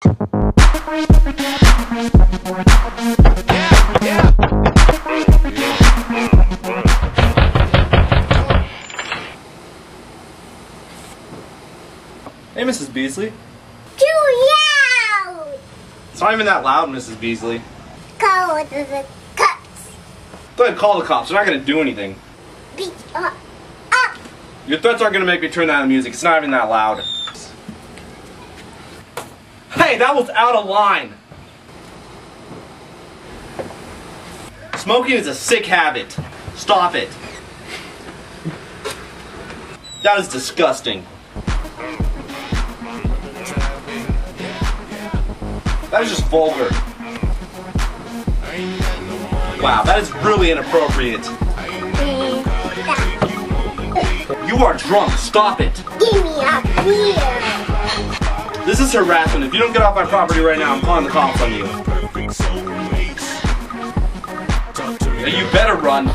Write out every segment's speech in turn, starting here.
Hey, Mrs. Beasley. Too loud! It's not even that loud, Mrs. Beasley. Call the cops. Go ahead, call the cops. They're not going to do anything. Beat up. Your threats aren't going to make me turn down the music. It's not even that loud. Hey, that was out of line. Smoking is a sick habit. Stop it. That is disgusting. That is just vulgar. Wow, that is really inappropriate. You are drunk. Stop it. Give me a beer. This is harassment. If you don't get off my property right now, I'm calling the cops on you. Now you better run.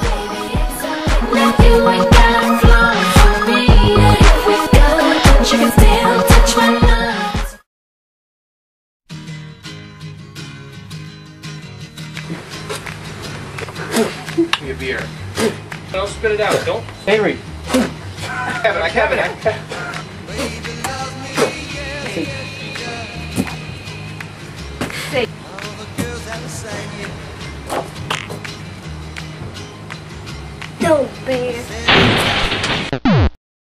Give me a beer. Don't spit it out. Don't. Henry. I have it. No beer.